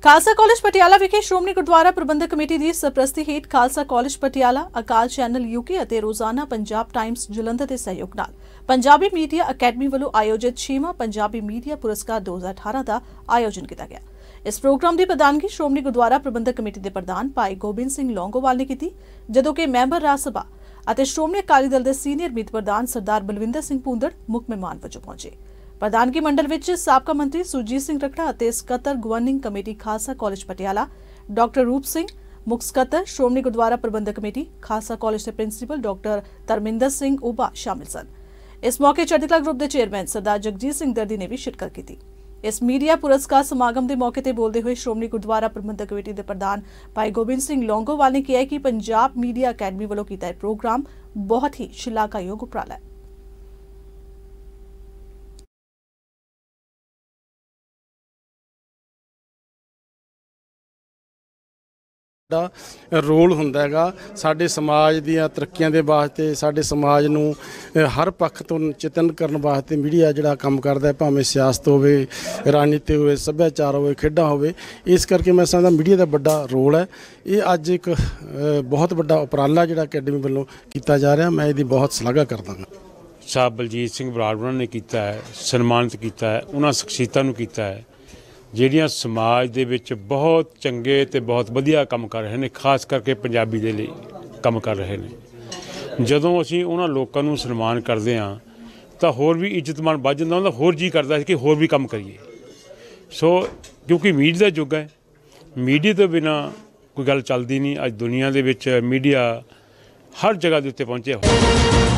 Khalsa college Patiala विखे Shiromani Gurdwara Prabandhak Committee की सरप्रस्ती हेठ खालसा कॉलेज पटियाला अकाल चैनल यूके और रोजाना पंजाब टाइम्स जलंधर के सहयोग नाल पंजाबी मीडिया अकैडमी वालों आयोजित 6वां पंजाबी मीडिया पुरस्कार 2018 का आयोजन किया गया। इस प्रोग्राम की प्रधानगी श्रोमणी गुरुद्वारा प्रबंधक कमेटी के प्रधान भाई गोबिंद सिंह लौंगोवाल ने की, जदों कि मैंबर राज सभा और श्रोमणी अकाली दल के सीनियर मीत प्रधान सरदार बलविंदर सिंह भूंदड़ मुख्य मेहमान वजों पहुंचे। प्रधानगी मंडल विच साबका मंत्री सुरजीत सिंह रखड़ा और सकत्तर governing committee Khalsa college Patiala doctor Roop Singh, मुख सकत्तर श्रोमणी गुरुद्वारा प्रबंधक कमेटी खालसा कॉलेज के प्रिंसीपल डॉक्टर धर्मिंदर सिंह उबा शामिल सन। इस मौके चढ़ती ग्रुप के चेयरमैन सरदार जगजीत सिंह दर्दी ने भी शिरकत की। इस मीडिया पुरस्कार समागम के मौके पर बोलते हुए श्रोमणी गुरुद्वारा प्रबंधक कमेटी के प्रधान भाई गोबिंद सिंह लौंगोवाल ने कहा कि पंजाब मीडिया अकैडमी वालों किया प्रोग्राम बहुत ही शलाघायोग उपराला है। रोल हुंदा हैगा साडे समाज दीआं तरक्कियां दे वास्ते, साडे समाज नूं हर पक्ष तो चेतन करन वास्ते मीडिया जिहड़ा काम करदा है, भावें सियासत होवे, राजनीति होवे, सभ्याचार होवे, खेडां होवे। इस करके मैं समझदा मीडिया दा बड़ा रोल है। ये अज एक बहुत बड़ा उपराला जिहड़ा अकैडमी वालों कीता जा रहा, मैं इहदी बहुत सलाघा करदा हां। साहब बलजीत सिंह बराड़ उन्होंने ने कीता है, सन्मानित किया है, उन्होंने शख्सियतां नूं कीता है ਜਿਹੜੀਆਂ समाज ਦੇ ਵਿੱਚ बहुत चंगे ਤੇ बहुत ਵਧੀਆ ਕੰਮ ਕਰ ਰਹੇ ਨੇ, ਖਾਸ ਕਰਕੇ ਪੰਜਾਬੀ ਦੇ ਲਈ ਕੰਮ ਕਰ ਰਹੇ ਨੇ। ਜਦੋਂ ਅਸੀਂ ਉਹਨਾਂ ਲੋਕਾਂ ਨੂੰ ਸਨਮਾਨ ਕਰਦੇ ਹਾਂ ਤਾਂ ਹੋਰ ਵੀ ਇੱਜ਼ਤਮਾਨ ਵੱਧ ਜਾਂਦਾ, ਉਹਨਾਂ ਹੋਰ ਜੀ ਕਰਦਾ ਕਿ ਹੋਰ ਵੀ ਕੰਮ ਕਰੀਏ। ਸੋ ਕਿਉਂਕਿ ਮੀਡੀਆ ਦਾ ਯੁੱਗ ਹੈ, ਮੀਡੀਆ ਤੋਂ ਬਿਨਾਂ ਕੋਈ ਗੱਲ ਚੱਲਦੀ ਨਹੀਂ। ਅੱਜ ਦੁਨੀਆ ਦੇ ਵਿੱਚ ਮੀਡੀਆ ਹਰ ਜਗ੍ਹਾ ਦੇ ਉੱਤੇ ਪਹੁੰਚਿਆ ਹੋਇਆ।